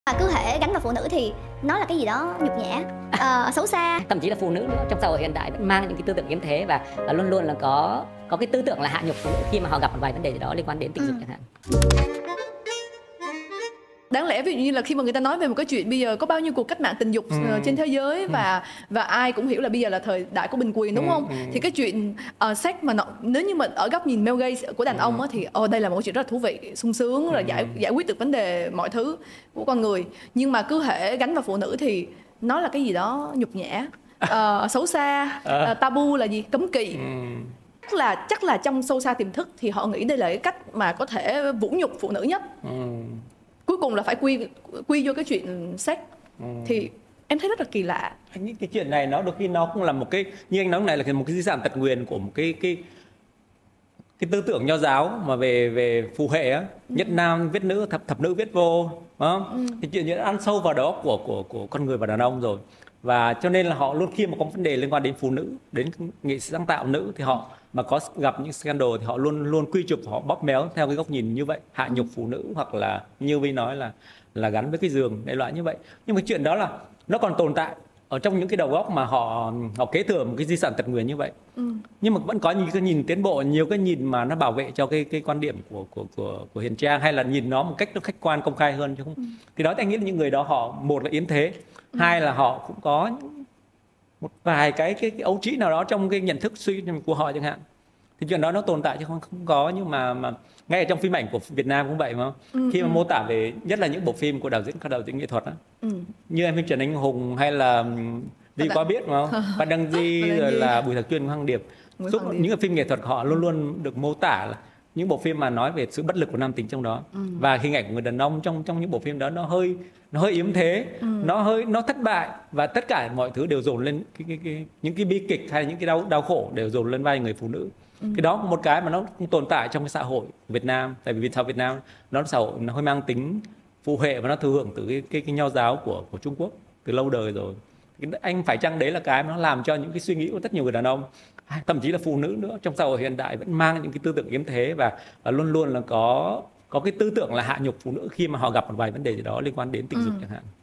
Mà cứ hễ gắn vào phụ nữ thì nó là cái gì đó nhục nhã, xấu xa. Thậm chí là phụ nữ nữa, trong xã hội hiện đại vẫn mang những cái tư tưởng yếm thế và luôn luôn là có cái tư tưởng là hạ nhục phụ nữ khi mà họ gặp một vài vấn đề gì đó liên quan đến tình dục chẳng hạn. Đáng lẽ ví dụ như là khi mà người ta nói về một cái chuyện bây giờ có bao nhiêu cuộc cách mạng tình dục trên thế giới và ai cũng hiểu là bây giờ là thời đại của bình quyền, đúng không? Thì cái chuyện sex mà nếu như mà ở góc nhìn male gaze của đàn ông á, thì đây là một chuyện rất là thú vị, sung sướng, là giải quyết được vấn đề mọi thứ của con người. Nhưng mà cứ hễ gánh vào phụ nữ thì nó là cái gì đó nhục nhã, xấu xa, tabu là gì? Cấm kỵ. Chắc là trong sâu xa tiềm thức thì họ nghĩ đây là cái cách mà có thể vũ nhục phụ nữ nhất. Cuối cùng là phải quy vô cái chuyện sex. Thì em thấy rất là kỳ lạ. Những cái chuyện này nó đôi khi nó cũng là một cái, như anh nói này, là một cái di sản tật nguyền của một cái tư tưởng nho giáo mà về phù hệ á, nhất nam viết nữ, thập nữ viết vô, đúng không? Thì chuyện như ăn sâu vào đó của con người và đàn ông rồi. Và cho nên là họ luôn, khi mà có vấn đề liên quan đến phụ nữ, đến nghệ sĩ sáng tạo nữ, thì họ mà có gặp những scandal thì họ luôn luôn quy chụp, họ bóp méo theo cái góc nhìn như vậy, hạ nhục phụ nữ, hoặc là như Vi nói là gắn với cái giường, đại loại như vậy. Nhưng mà chuyện đó là nó còn tồn tại ở trong những cái đầu óc mà họ kế thừa một cái di sản tật nguyền như vậy. Nhưng mà vẫn có những cái nhìn tiến bộ, nhiều cái nhìn mà nó bảo vệ cho cái quan điểm của Hiền Trang, hay là nhìn nó một cách nó khách quan, công khai hơn chứ không. Thì đó, anh nghĩ là những người đó họ, một là yếm thế, hai là họ cũng có một vài cái ấu trĩ nào đó trong cái nhận thức suy của họ chẳng hạn. Thì chuyện đó nó tồn tại chứ không có. Nhưng mà ngay ở trong phim ảnh của Việt Nam cũng vậy mà. Khi mà mô tả về, nhất là những bộ phim của các đạo diễn nghệ thuật á, như em phim Trần Anh Hùng hay là Vi có biết đúng không? Phan Đăng Di rồi là Bùi Thạc Chuyên, Hoàng Điệp. Những cái phim nghệ thuật họ luôn luôn được mô tả là những bộ phim mà nói về sự bất lực của nam tính trong đó. Và hình ảnh của người đàn ông trong những bộ phim đó nó hơi yếm thế, nó thất bại, và tất cả mọi thứ đều dồn lên những cái bi kịch hay những cái đau khổ đều dồn lên vai người phụ nữ. Cái đó một cái mà nó tồn tại trong cái xã hội Việt Nam, tại vì xã hội Việt Nam nó xã hội nó hơi mang tính phụ hệ và nó thừa hưởng từ cái nho giáo của Trung Quốc từ lâu đời rồi. Anh phải chăng đấy là cái mà nó làm cho những cái suy nghĩ của rất nhiều người đàn ông, thậm chí là phụ nữ nữa, trong xã hội hiện đại vẫn mang những cái tư tưởng yếm thế và luôn luôn là có cái tư tưởng là hạ nhục phụ nữ khi mà họ gặp một vài vấn đề gì đó liên quan đến tình dục chẳng hạn.